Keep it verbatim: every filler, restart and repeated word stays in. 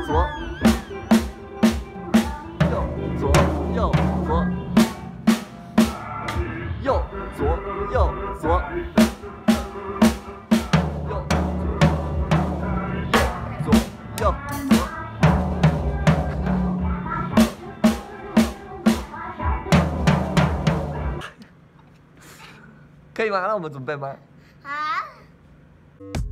左，右左右左，右左右左，右左右左。 可以吗？那我们准备吗？ 好。